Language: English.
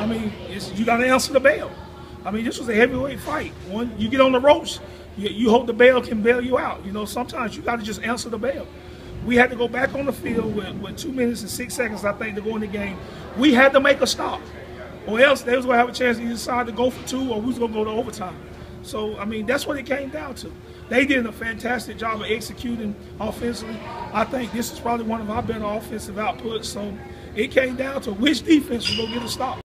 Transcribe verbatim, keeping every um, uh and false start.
I mean, it's, you got to answer the bell. I mean, this was a heavyweight fight. When you get on the ropes, you, you hope the bell can bail you out. You know, sometimes you got to just answer the bell. We had to go back on the field with, with two minutes and six seconds, I think, to go in the game. We had to make a stop, or else they was going to have a chance to decide to go for two, or we was going to go to overtime. So, I mean, that's what it came down to. They did a fantastic job of executing offensively. I think this is probably one of our better offensive outputs. So it came down to which defense was going to get a stop.